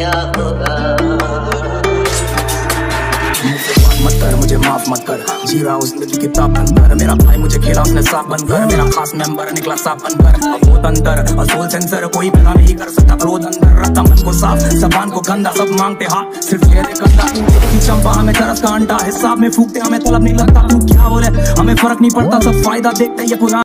क्या होगा। मत कर मुझे माफ मत कर, जी रहा उस जिंदगी किताब बनकर। मेरा भाई मुझे खेला उसने साफ बनकर, मेरा खास मेंबर निकला साफ बनकर। बहुत अंदर असूल सेंसर कोई पैदा नहीं कर सकता, क्रोध अंदर रखता मन को साफ, जबान को गंदा सब मांगते हाथ सिर्फ कह दे कंधा। की चंपा हमें तरस का अंडा, हिसाब में फूकते हमें तलब नहीं लगता, तू क्या बोले हमें फर्क नहीं पड़ता, सब फायदा देखते ये पुराना।